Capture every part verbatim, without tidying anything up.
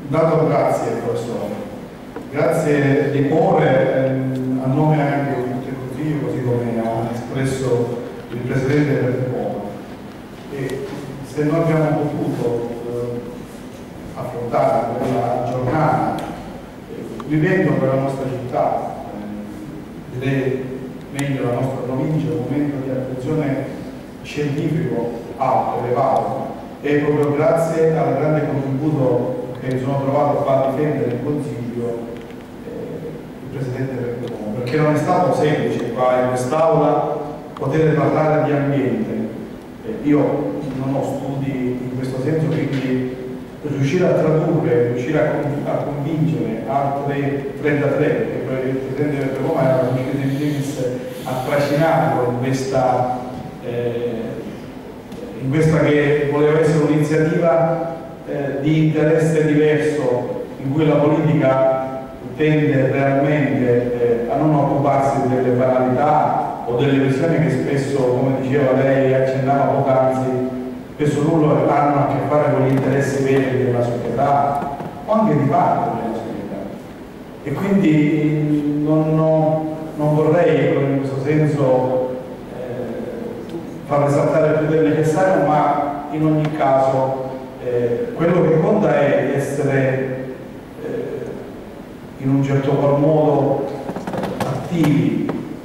Dato grazie professore, grazie di cuore ehm, a nome anche di tutto il Consiglio, così come ha espresso il Presidente del Repubblica. E se noi abbiamo potuto eh, affrontare quella giornata eh, vivendo per la nostra città, eh, direi meglio la nostra provincia, un momento di attenzione scientifico alto, elevato, e proprio grazie al grande contributo che mi sono trovato a far difendere in Consiglio eh, il Presidente del Repubblica, perché non è stato semplice qua in quest'Aula poter parlare di ambiente. Eh, io non ho studi in questo senso, quindi riuscire a tradurre, riuscire a, con, a convincere altre trentatré, perché poi il Presidente del Repubblica era riuscito in primis a trascinare con questa, eh, in questa che voleva essere un'iniziativa Eh, di interesse diverso, in cui la politica tende realmente eh, a non occuparsi delle banalità o delle questioni che spesso, come diceva lei, accennava poc'anzi, spesso nulla hanno a che fare con gli interessi veri della società o anche di parte della società. E quindi non, non, non vorrei in questo senso eh, far risaltare più del necessario, ma in ogni caso Eh, quello che conta è essere eh, in un certo qual modo attivi,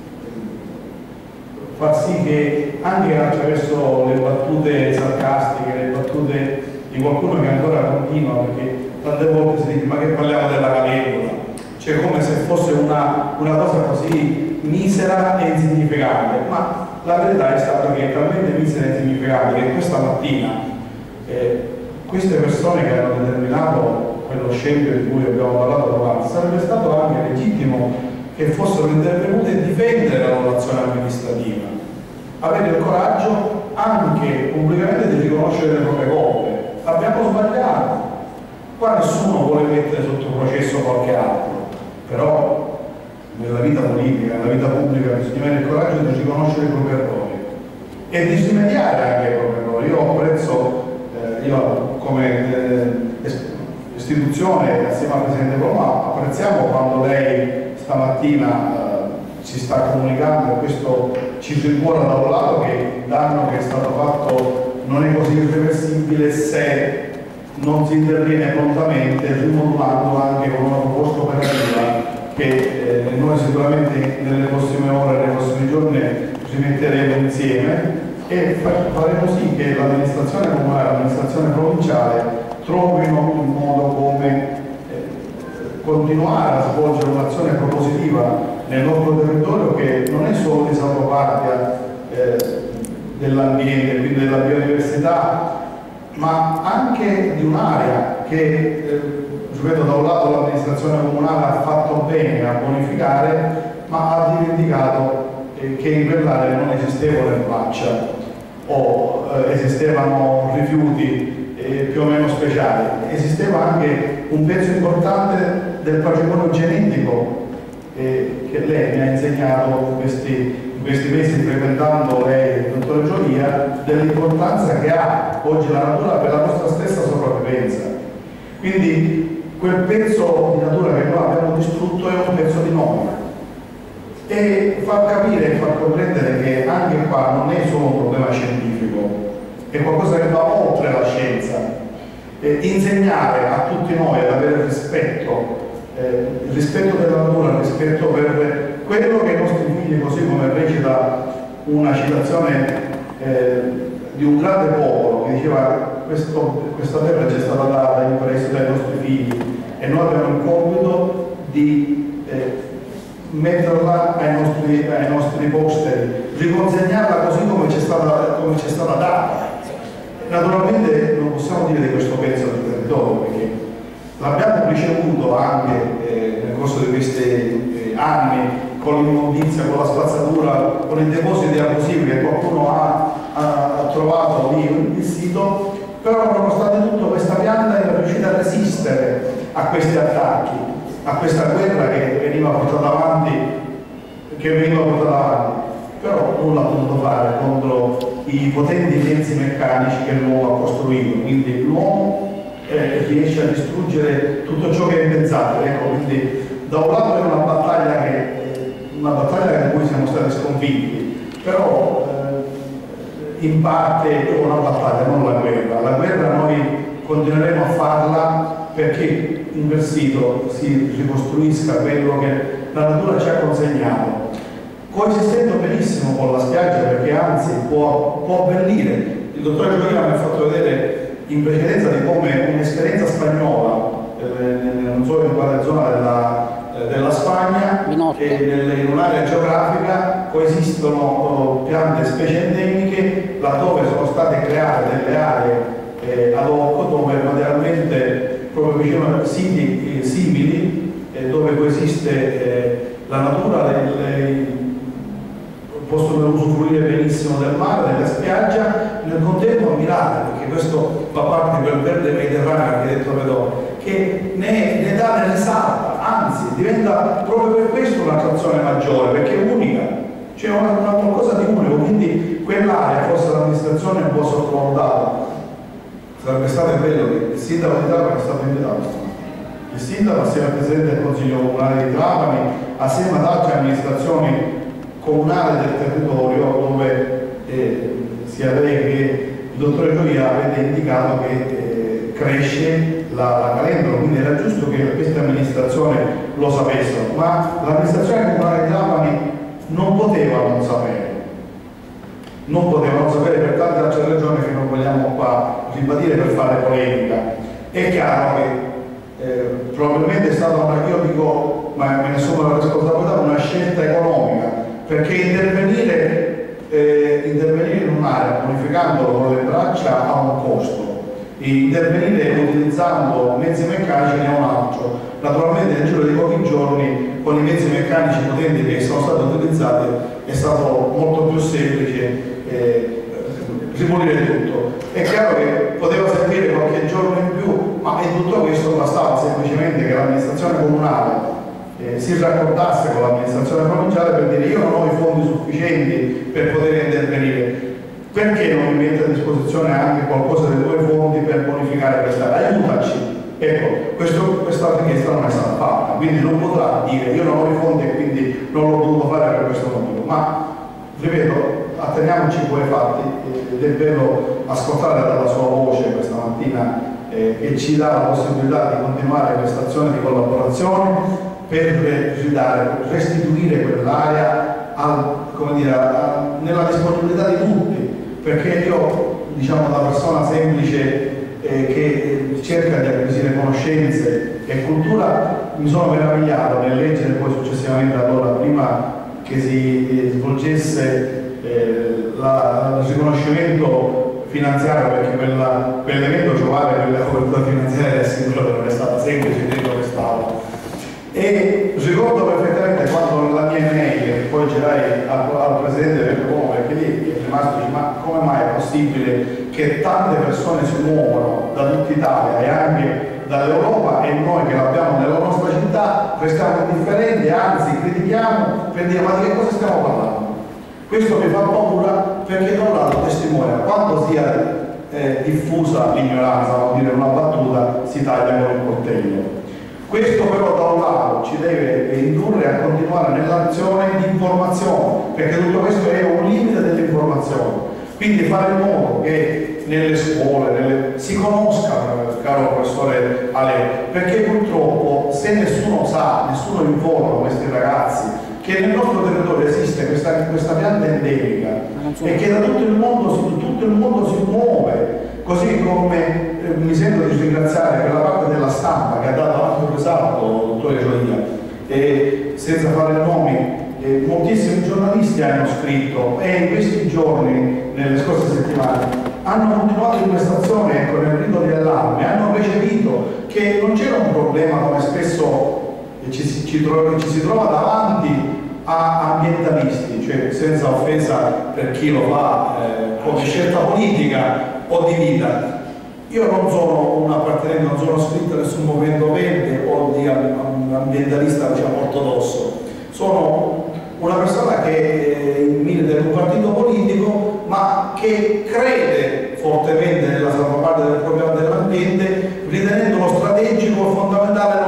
far sì che anche attraverso le battute sarcastiche, le battute di qualcuno che ancora continua, perché tante volte si dice ma che parliamo della Calendola, cioè come se fosse una, una cosa così misera e insignificante, ma la verità è stata che è talmente misera e insignificante che questa mattina eh, queste persone che hanno determinato quello scempio di cui abbiamo parlato davanti, sarebbe stato anche legittimo che fossero intervenute e difendere la loro azione amministrativa, avere il coraggio anche pubblicamente di riconoscere le proprie colpe. Abbiamo sbagliato, qua nessuno vuole mettere sotto processo qualche altro, però nella vita politica, nella vita pubblica bisogna avere il coraggio di riconoscere i propri errori e di rimediare anche ai propri errori. Io apprezzo Io come eh, istituzione assieme al Presidente Roma apprezziamo quando lei stamattina eh, si sta comunicando, e questo ci rincuora da un lato che il danno che è stato fatto non è così irreversibile se non si interviene prontamente, rimodulando anche con una proposta operativa che eh, noi sicuramente nelle prossime ore, nei prossimi giorni ci metteremo insieme e faremo sì che l'amministrazione comunale e l'amministrazione provinciale trovino un modo come eh, continuare a svolgere un'azione propositiva nel nostro territorio, che non è solo di salvaguardia eh, dell'ambiente, quindi della biodiversità, ma anche di un'area che, eh, ripeto, da un lato l'amministrazione comunale ha fatto bene a bonificare, ma ha dimenticato che in quell'area non esisteva l'erbaccia o eh, esistevano rifiuti eh, più o meno speciali, esisteva anche un pezzo importante del patrimonio genetico eh, che lei mi ha insegnato in questi, in questi mesi frequentando lei, il dottor Gioia, dell'importanza che ha oggi la natura per la nostra stessa sopravvivenza. Quindi quel pezzo di natura che noi abbiamo distrutto è un pezzo di noi, e far capire e far comprendere che anche qua non è solo un problema scientifico, è qualcosa che va oltre la scienza, e insegnare a tutti noi ad avere rispetto, eh, il rispetto della natura, il rispetto per quello che i nostri figli, così come recita una citazione eh, di un grande popolo che diceva questo, questa terra ci è stata data in prestito dai nostri figli e noi abbiamo il compito di eh, metterla ai nostri, ai nostri posteri, riconsegnarla così come ci è stata, come ci è stata data. Naturalmente non possiamo dire di questo pezzo del territorio, perché l'abbiamo ricevuto anche eh, nel corso di questi eh, anni con l'immondizia, con la spazzatura, con i depositi abusivi che qualcuno ha, ha trovato lì il sito, però nonostante tutto questa pianta è riuscita a resistere a questi attacchi, a questa guerra che veniva portata avanti, che veniva portata avanti, però nulla ha potuto fare contro i potenti mezzi meccanici che l'uomo ha costruito. Quindi l'uomo eh, riesce a distruggere tutto ciò che è impensabile. Ecco, quindi da un lato è una battaglia che, una battaglia in cui siamo stati sconfitti, però eh, in parte è una battaglia, non la guerra. La guerra noi continueremo a farla perché in Versito si ricostruisca quello che la natura ci ha consegnato, coesistendo benissimo con la spiaggia, perché anzi può, può abbellire. Il dottore Gioia mi ha fatto vedere in precedenza di come un'esperienza spagnola, eh, non so in quale zona della, eh, della Spagna, e nel, in un'area geografica coesistono oh, piante e specie endemiche, laddove sono state create delle aree eh, ad hoc, dove materialmente proprio vicino a siti eh, simili, eh, dove coesiste eh, la natura del possono usufruire benissimo del mare, della spiaggia, nel contempo ammirare, perché questo fa parte di quel verde mediterraneo che ha detto Vedò, che ne, ne dà, ne risalta, anzi diventa proprio per questo un'attrazione maggiore, perché è unica, c'è una, una qualcosa di unico, quindi quell'area, forse l'amministrazione è un po' sottovalutata. Sarebbe stato bello che il sindaco di Trapani è stato invitato. Il sindaco assieme al Presidente del Consiglio Comunale di Trapani, assieme ad altre amministrazioni comunale del territorio, dove eh, sia lei che il dottore Gioia avete indicato che eh, cresce la, la calendola, quindi era giusto che questa amministrazione lo sapessero, ma l'amministrazione comunale di Trapani non poteva non sapere, non poteva non sapere per tante altre ragioni che non vogliamo qua ribadire per fare polemica. È chiaro che eh, probabilmente è stata una, io dico, ma me ne assumo la responsabilità, una scelta economica, perché intervenire, eh, intervenire in un'area bonificandolo con le braccia ha un costo, intervenire utilizzando mezzi meccanici ne ha un altro. Naturalmente nel giro di pochi giorni con i mezzi meccanici potenti che sono stati utilizzati è stato molto più semplice eh, ripulire tutto. È chiaro che poteva servire qualche giorno in più, ma in tutto questo bastava semplicemente che l'amministrazione comunale Eh, si raccordasse con l'amministrazione provinciale per dire io non ho i fondi sufficienti per poter intervenire, perché non mi mette a disposizione anche qualcosa dei tuoi fondi per bonificare questa area, aiutaci. Ecco, questo, questa richiesta non è stata fatta, quindi non potrà dire io non ho i fondi e quindi non l'ho potuto fare per questo motivo, ma ripeto, atteniamoci quei fatti ed è bello ascoltare dalla sua voce questa mattina eh, che ci dà la possibilità di continuare questa azione di collaborazione per ridare, restituire quell'area nella disponibilità di tutti, perché io, diciamo, da persona semplice eh, che cerca di acquisire conoscenze e cultura, mi sono meravigliato nel leggere poi successivamente, allora, prima che si eh, svolgesse eh, la, il riconoscimento finanziario, perché quella, quell'evento giovane, quella copertura finanziaria del singolo non è stata semplice dentro quest'aula. E ricordo perfettamente quando la mia email, che poi girai al, al Presidente del Comune, perché lì è rimasto, dice, ma come mai è possibile che tante persone si muovono da tutta Italia e anche dall'Europa e noi che l'abbiamo nella nostra città restiamo indifferenti, anzi critichiamo per dire ma di che cosa stiamo parlando? Questo mi fa paura, perché da un lato testimonia quanto sia eh, diffusa l'ignoranza, vuol dire una battuta si taglia con il coltello. Questo però da un lato ci deve indurre a continuare nell'azione di informazione, perché tutto questo è un limite dell'informazione. Quindi fare in modo che nelle scuole nelle... si conosca, caro professore Ale, perché purtroppo se nessuno sa, nessuno informa questi ragazzi che nel nostro territorio esiste questa, questa pianta endemica e che da tutto il mondo si, tutto il mondo si muove, così come eh, mi sento di ringraziare per la parte della stampa che ha dato anche un risalto, dottore Gioia, e senza fare nomi, eh, moltissimi giornalisti hanno scritto e in questi giorni, nelle scorse settimane, hanno continuato in questa azione, ecco, nel grido di allarme, hanno percepito che non c'era un problema come spesso ci, ci, ci, ci si trova davanti a ambientalisti, cioè senza offesa per chi lo fa eh, come scelta politica o di vita. Io non sono un appartenente, non sono iscritto a nessun movimento verde o di ambientalista, diciamo, ortodosso. Sono una persona che milita in un partito politico ma che crede fortemente nella salvaguardia del proprio dell'ambiente,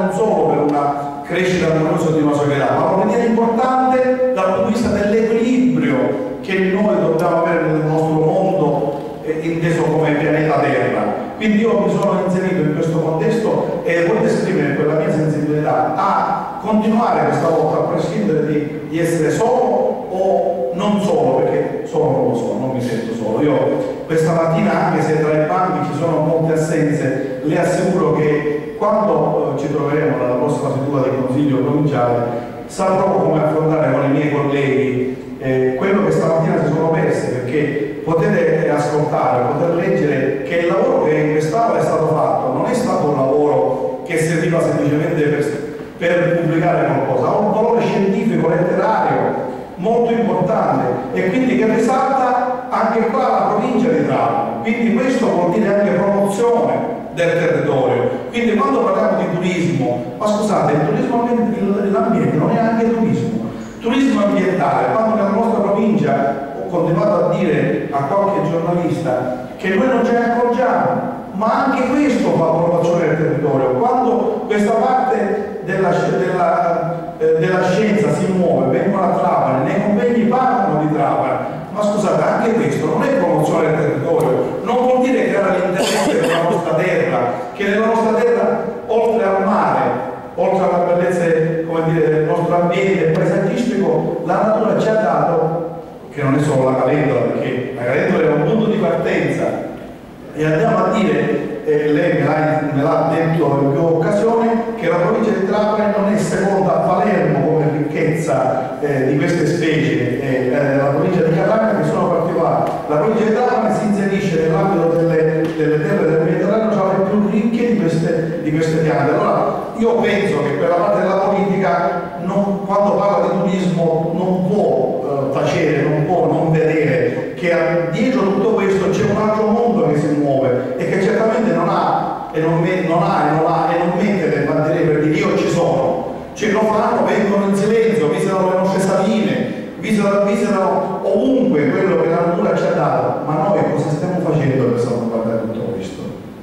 non solo per una crescita armoniosa di una società, ma lo ritiene importante dal punto di vista dell'equilibrio che noi dobbiamo avere nel nostro mondo, eh, inteso come pianeta Terra. Quindi io mi sono inserito in questo contesto e voglio esprimere quella mia sensibilità a continuare questa volta, a prescindere di, di essere solo o non solo, perché solo non lo so, non mi sento solo. Io questa mattina, anche se tra i banchi ci sono molte assenze, le assicuro che quando eh, ci troveremo nella prossima seduta del Consiglio provinciale saprò come affrontare con i miei colleghi eh, quello che stamattina si sono persi, perché potete ascoltare, poter leggere che il lavoro che in quest'Aula è stato fatto non è stato un lavoro che serviva semplicemente per, per pubblicare qualcosa, ha un valore scientifico, letterario molto importante e quindi che risalta anche qua la provincia di Trapani. Quindi questo vuol dire anche promozione del territorio. Quindi quando parliamo di turismo, ma scusate, il turismo l'ambiente non è anche turismo, turismo ambientale. Quando nella nostra provincia ho continuato a dire a qualche giornalista che noi non ce ne accorgiamo, ma anche questo fa promozione del territorio. Quando questa parte della, della, eh, della scienza si muove, vengono a Trapani, nei convegni parlano di Trapani, ma scusate, anche questo non è promozione del territorio, non vuol dire creare l'interesse della nostra terra, che nella nostra terra, oltre al mare, oltre alla bellezza, come dire, del nostro ambiente paesaggistico, la natura ci ha dato, che non è solo la Calendola, perché la Calendola è un punto di partenza, e andiamo a dire, eh, lei me l'ha detto in più occasioni, che la provincia di Trapani non è seconda a Palermo come ricchezza eh, di queste specie, eh, eh, la provincia di Catania, che sono particolari. La provincia di Trapani si inserisce nell'ambito delle, delle terre del Mediterraneo, cioè le più ricche di queste, di queste piante. Allora io penso che quella parte della politica, non, quando parla di turismo, non può eh, tacere, non può non vedere che dietro tutto questo c'è un altro mondo che si muove e che certamente non ha e non, me, non, ha, e non, ha, e non mette le bandiere per dire io ci sono, ce lo fanno, vengono in silenzio, visitano le nostre saline, visitano, visitano ovunque quello che la natura ci ha dato, ma noi cosa stiamo facendo per salvaguardare tutto questo?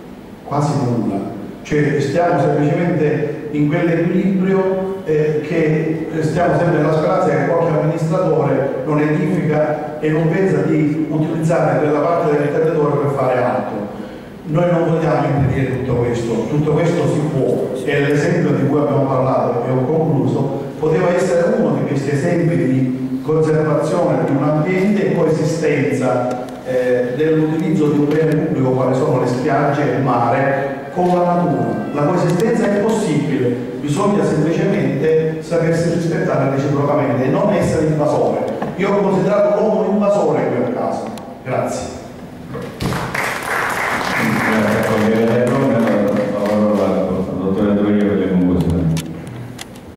Quasi nulla. Cioè stiamo semplicemente in quell'equilibrio eh, che stiamo sempre nella speranza che qualche amministratore non edifica e non pensa di utilizzare quella parte del territorio per fare altro. Noi non vogliamo impedire tutto questo, tutto questo si può, e l'esempio di cui abbiamo parlato e ho concluso poteva essere uno di questi esempi di conservazione di un ambiente e coesistenza eh, dell'utilizzo di un bene pubblico quale sono le spiagge e il mare con la natura. La coesistenza è possibile, bisogna semplicemente sapersi rispettare reciprocamente e non essere invasore. Io ho considerato